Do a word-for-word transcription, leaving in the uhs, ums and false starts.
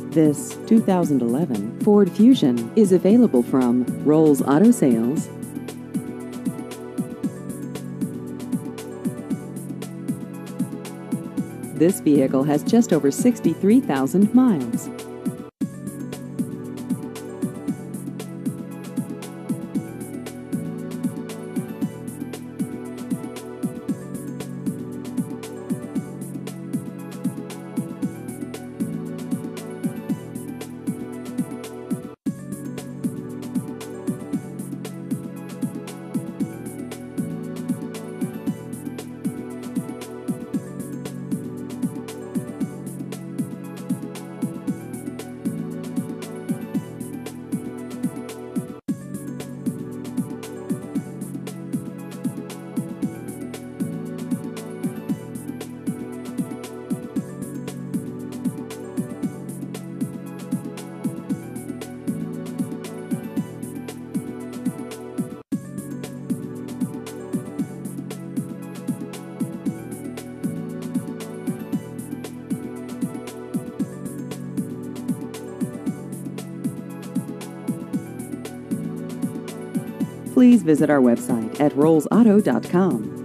This two thousand eleven Ford Fusion is available from Rolls Auto Sales. This vehicle has just over sixty-three thousand miles. Please visit our website at rolls auto dot com.